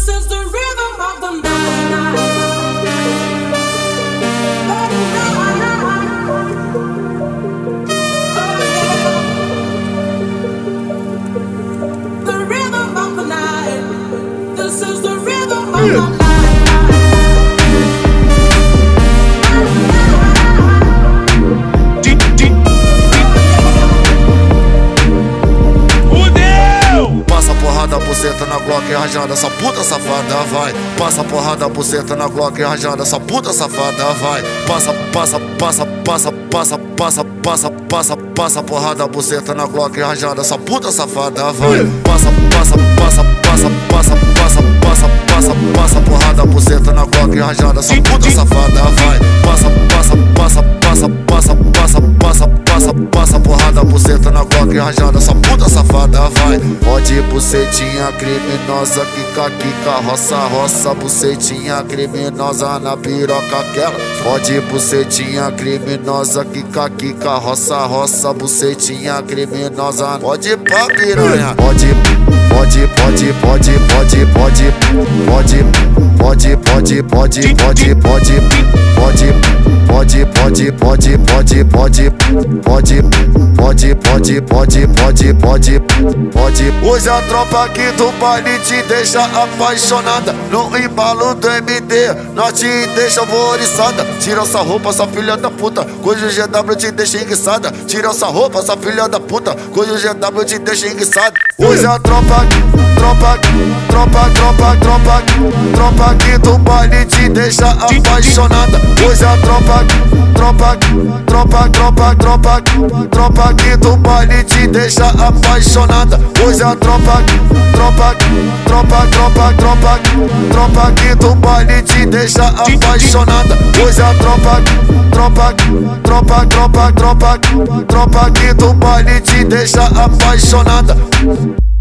This is the rhythm of the night. The rhythm of the night. This is the rhythm of the night. Buceta na Glock e rajada, essa puta safada vai. Passa porrada, buceta na Glock e rajada, essa puta safada vai. Passa porrada, buceta na Glock e rajada, essa puta safada vai. Passa porrada, buceta na Glock e rajada, essa puta safada vai. Passa porrada, buceta na Glock e rajada, essa puta safada vai. Pode bucetinha criminosa, quica, roça, bucetinha criminosa na piroca aquela. Pode bucetinha criminosa, quica, roça, bucetinha criminosa. Pode pra piranha, pode Hoje a tropa aqui do baile te deixa apaixonada. No embalo do MD, nós te deixa alvoriçada. Tira essa roupa, essa filha da puta, coisa o GW te deixa enguiçada. Tira essa roupa, essa filha da puta, coisa o GW te deixa enguiçada. Hoje a tropa aqui do baile te deixa apaixonada. Hoje a tropa aqui do baile te deixa apaixonada. Hoje a tropa aqui do baile te deixa apaixonada. Hoje a tropa aqui do baile te deixa apaixonada.